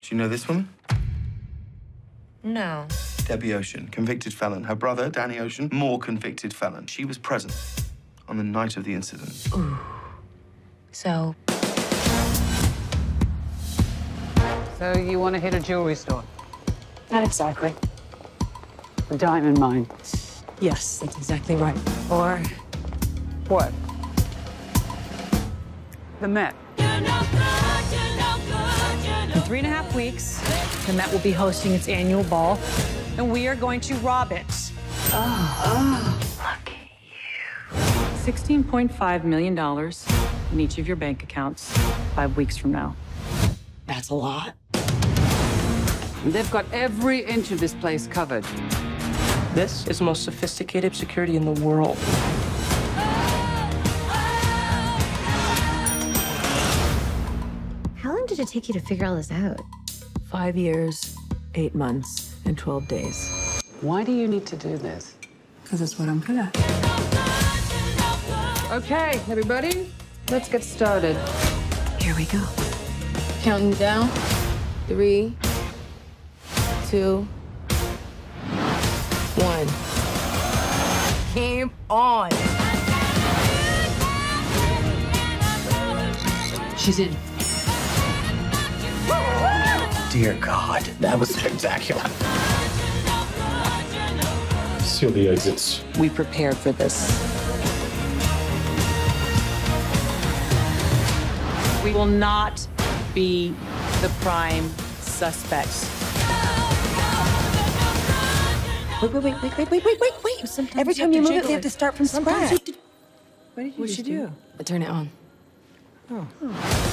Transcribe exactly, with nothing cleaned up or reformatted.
Do you know this woman? No. Debbie Ocean, convicted felon. Her brother, Danny Ocean, more convicted felon. She was present on the night of the incident. Ooh. So? So you want to hit a jewelry store? Not exactly. A diamond mine? Yes, that's exactly right. Or what? The Met. In three and a half weeks, the Met will be hosting its annual ball, and we are going to rob it. Oh, oh. Look at you. sixteen point five million dollars in each of your bank accounts five weeks from now. That's a lot. They've got every inch of this place covered. This is the most sophisticated security in the world. How long did it take you to figure all this out? Five years, eight months, and twelve days. Why do you need to do this? Because it's what I'm good at. Okay, everybody, let's get started. Here we go. Counting down. Three, two, one. Game on. She's in. Dear God, that was spectacular. Seal the exits. We prepared for this. We will not be the prime suspects. Wait, wait, wait, wait, wait, wait, wait, wait, wait. Sometimes Every you time have you to move it, jiggle we have to it. start from Sometimes scratch. you What did you What'd just she do? I turn it on. Oh.